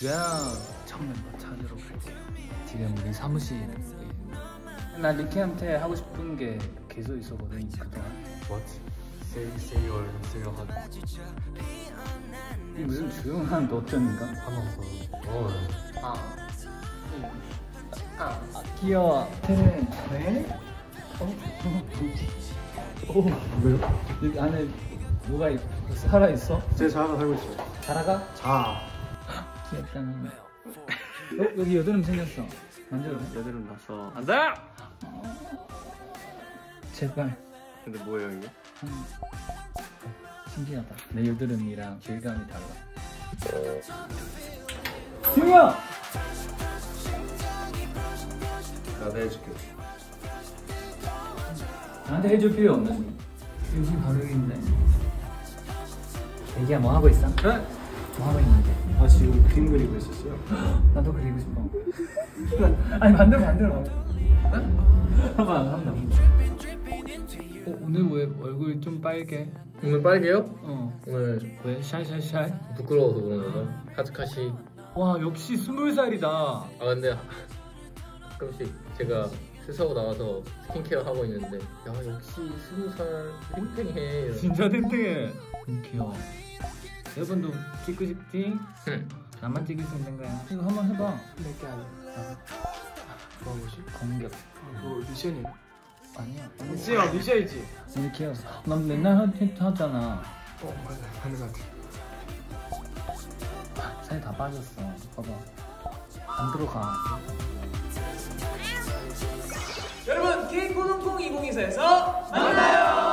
주야 처음 멤버 찾으러 갈게요. 지금 우리 사무실에 나 리키한테 하고 싶은 게 계속 있었거든 그동안. What? Say your 하고. 이게 무슨 조용한 너점인가? 하면서 귀여워. 테레 왜? 뭐지? 오 왜요? 여기 안에 뭐가 살아 있어? 제 자아가 살고 있어요. 자라가? 자. 귀엽다. 여기 여드름 생겼어. 만져도 돼? 여드름 났어. 안돼! 제발. 근데 뭐예요 이게? 신기하다. 내 여드름이랑 질감이 달라. 지우야! 나도 해줄게. 나한테 해줄 필요 없는데. 여기 바로 여기인데. 애기야 뭐 하고 있어? 네? 뭐 하고 있는데? 아 지금 그림 그리고 있었어요. 나도 그리고 싶어. 아니 반대로. 한번. 오늘 왜 얼굴이 좀 빨개? 오늘 빨개요? 어. 오늘 왜? 샤샤샤? 부끄러워서 그런 건가? 하즈카시. 와 역시 20살이다. 아 근데 가끔씩 제가 세수하고 나와서 스킨케어 하고 있는데 야 역시 20살 팽팽해. 진짜 탱탱해. 귀여워. 여러분도 찍고 싶지? 응. 나만 찍을 수 있는 거야. 이거 한번 해봐. 몇개 아니야. 뭐 뭐지? 공격. 뭐 미션이야? 아니야. 미션이지. 이렇게 해서. 난 맨날 하잖아. 맞아. 하는 것 같아. 살 다 빠졌어. 봐봐. 안 들어가. 여러분 K코동콩 2024에서 만나요.